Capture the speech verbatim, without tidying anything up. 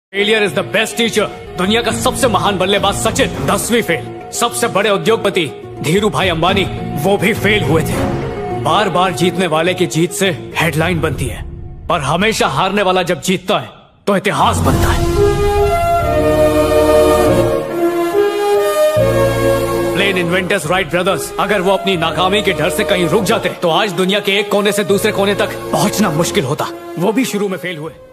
Failure is the best teacher. दुनिया का सबसे महान बल्लेबाज सचिन दसवीं फेल। सबसे बड़े उद्योगपति धीरू भाई अंबानी वो भी फेल हुए थे। बार बार जीतने वाले की जीत से हेडलाइन बनती है, पर हमेशा हारने वाला जब जीतता है तो इतिहास बनता है। प्लेन इन्वेंटर्स राइट ब्रदर्स अगर वो अपनी नाकामी के डर से कहीं रुक जाते तो आज दुनिया के एक कोने से दूसरे कोने तक पहुंचना मुश्किल होता। वो भी शुरू में फेल हुए।